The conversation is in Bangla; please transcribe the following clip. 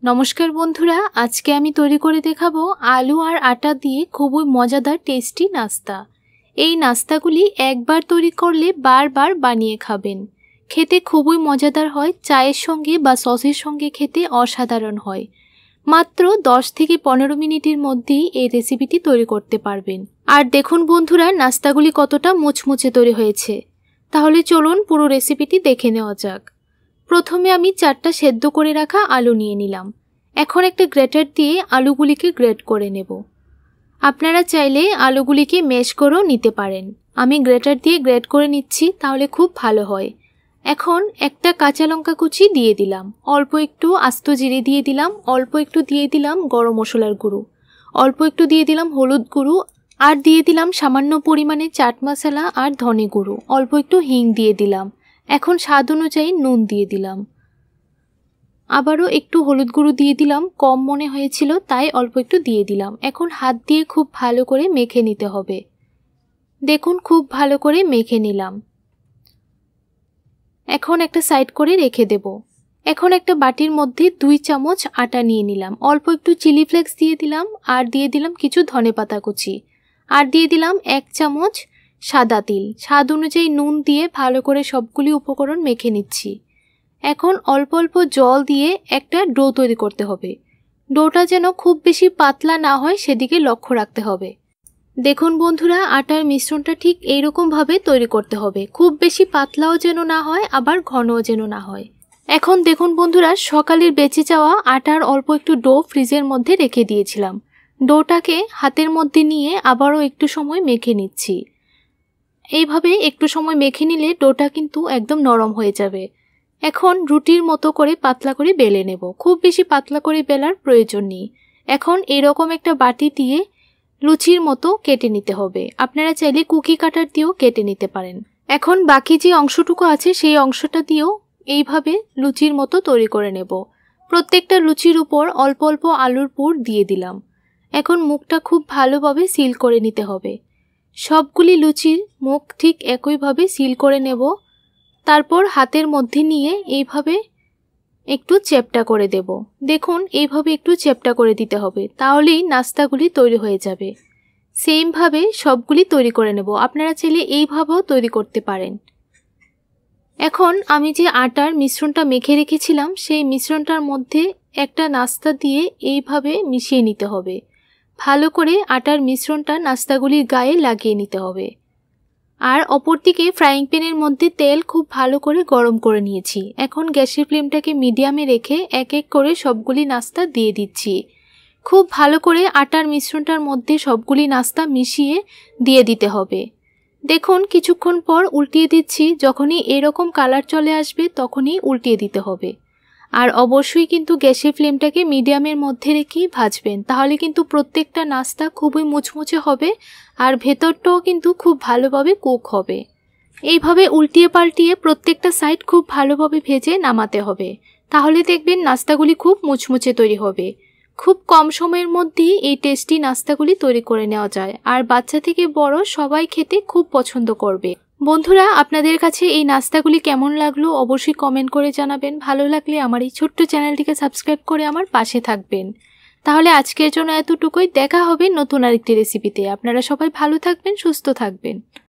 নমস্কার বন্ধুরা, আজকে আমি তৈরি করে দেখাবো আলু আর আটা দিয়ে খুবই মজাদার টেস্টি নাস্তা। এই নাস্তাগুলি একবার তৈরি করলে বারবার বানিয়ে খাবেন। খেতে খুবই মজাদার হয়, চায়ের সঙ্গে বা সসের সঙ্গে খেতে অসাধারণ হয়। মাত্র 10 থেকে 15 মিনিটের মধ্যেই এই রেসিপিটি তৈরি করতে পারবেন। আর দেখুন বন্ধুরা, নাস্তাগুলি কতটা মুচমুচে তৈরি হয়েছে। তাহলে চলুন পুরো রেসিপিটি দেখে নেওয়া যাক। প্রথমে আমি 4টা সেদ্ধ করে রাখা আলু নিয়ে নিলাম। এখন একটা গ্রেটার দিয়ে আলুগুলিকে গ্রেট করে নেব। আপনারা চাইলে আলুগুলিকে ম্যাশ করেও নিতে পারেন। আমি গ্রেটার দিয়ে গ্রেট করে নিচ্ছি, তাহলে খুব ভালো হয়। এখন একটা কাঁচা লঙ্কা কুচি দিয়ে দিলাম, অল্প একটু আস্ত জিরে দিয়ে দিলাম, অল্প একটু দিয়ে দিলাম গরম মশলার গুঁড়ো, অল্প একটু দিয়ে দিলাম হলুদ গুঁড়ো, আর দিয়ে দিলাম সামান্য পরিমাণে চাট মশলা আর ধনে গুঁড়ো, অল্প একটু হিং দিয়ে দিলাম। এখন স্বাদ অনুযায়ী নুন দিয়ে দিলাম, আবারও একটু হলুদ গুঁড়ো দিয়ে দিলাম, কম মনে হয়েছিল তাই অল্প একটু দিয়ে দিলাম। এখন হাত দিয়ে খুব ভালো করে মেখে নিতে হবে। দেখুন খুব ভালো করে মেখে নিলাম। এখন একটা সাইড করে রেখে দেব। এখন একটা বাটির মধ্যে 2 চামচ আটা নিয়ে নিলাম, অল্প একটু চিলি ফ্লেক্স দিয়ে দিলাম, আর দিয়ে দিলাম কিছু ধনেপাতা কুচি, আর দিয়ে দিলাম 1 চামচ সাদা তিল। স্বাদ অনুযায়ী নুন দিয়ে ভালো করে সবগুলি উপকরণ মেখে নিচ্ছি। এখন অল্প অল্প জল দিয়ে একটা ডো তৈরি করতে হবে। ডোটা যেন খুব বেশি পাতলা না হয় সেদিকে লক্ষ্য রাখতে হবে। দেখুন বন্ধুরা, আটার মিশ্রণটা ঠিক এইরকমভাবে তৈরি করতে হবে। খুব বেশি পাতলাও যেন না হয়, আবার ঘনও যেন না হয়। এখন দেখুন বন্ধুরা, সকালের বেঁচে যাওয়া আটার অল্প একটু ডো ফ্রিজের মধ্যে রেখে দিয়েছিলাম। ডোটাকে হাতের মধ্যে নিয়ে আবারও একটু সময় মেখে নিচ্ছি। এইভাবে একটু সময় মেখে নিলে ডোটা কিন্তু একদম নরম হয়ে যাবে। এখন রুটির মতো করে পাতলা করে বেলে নেব। খুব বেশি পাতলা করে বেলার প্রয়োজন নেই। এখন এরকম একটা বাটি দিয়ে লুচির মতো কেটে নিতে হবে। আপনারা চাইলে কুকি কাটার দিয়েও কেটে নিতে পারেন। এখন বাকি যে অংশটুকু আছে সেই অংশটা দিয়েও এইভাবে লুচির মতো তৈরি করে নেব। প্রত্যেকটা লুচির উপর অল্প অল্প আলুর পুর দিয়ে দিলাম। এখন মুখটা খুব ভালোভাবে সিল করে নিতে হবে। সবগুলি লুচির মুখ ঠিক একইভাবে সিল করে নেব। তারপর হাতের মধ্যে নিয়ে এইভাবে একটু চ্যাপ্টা করে দেব। দেখুন এইভাবে একটু চ্যাপ্টা করে দিতে হবে, তাহলেই নাস্তাগুলি তৈরি হয়ে যাবে। সেমভাবে সবগুলি তৈরি করে নেব। আপনারা চাইলে এইভাবেও তৈরি করতে পারেন। এখন আমি যে আটার মিশ্রণটা মেখে রেখেছিলাম সেই মিশ্রণটার মধ্যে একটা নাস্তা দিয়ে এইভাবে মিশিয়ে নিতে হবে। ভালো করে আটার মিশ্রণটা নাস্তাগুলির গায়ে লাগিয়ে নিতে হবে। আর অপরদিকে ফ্রাইং প্যানের মধ্যে তেল খুব ভালো করে গরম করে নিয়েছি। এখন গ্যাসের ফ্লেমটাকে মিডিয়ামে রেখে এক এক করে সবগুলি নাস্তা দিয়ে দিচ্ছি। খুব ভালো করে আটার মিশ্রণটার মধ্যে সবগুলি নাস্তা মিশিয়ে দিয়ে দিতে হবে। দেখুন কিছুক্ষণ পর উল্টিয়ে দিচ্ছি। যখনই এরকম কালার চলে আসবে তখনই উল্টিয়ে দিতে হবে। আর অবশ্যই কিন্তু গ্যাসের ফ্লেমটাকে মিডিয়ামের মধ্যে রেখেই ভাজবেন, তাহলে কিন্তু প্রত্যেকটা নাস্তা খুবই মুচমুচে হবে আর ভেতরটাও কিন্তু খুব ভালোভাবে কুক হবে। এইভাবে উল্টিয়ে পাল্টিয়ে প্রত্যেকটা সাইড খুব ভালোভাবে ভেজে নামাতে হবে, তাহলে দেখবেন নাস্তাগুলি খুব মুচমুচে তৈরি হবে। খুব কম সময়ের মধ্যেই এই টেস্টি নাস্তাগুলি তৈরি করে নেওয়া যায়, আর বাচ্চা থেকে বড় সবাই খেতে খুব পছন্দ করবে। বন্ধুরা, আপনাদের কাছে এই নাস্তাগুলি কেমন লাগলো অবশ্যই কমেন্ট করে জানাবেন। ভালো লাগলে আমার এই ছোট্ট চ্যানেলটিকে সাবস্ক্রাইব করে আমার পাশে থাকবেন। তাহলে আজকের জন্য এতটুকুই। দেখা হবে নতুন আরেকটি রেসিপিতে। আপনারা সবাই ভালো থাকবেন, সুস্থ থাকবেন।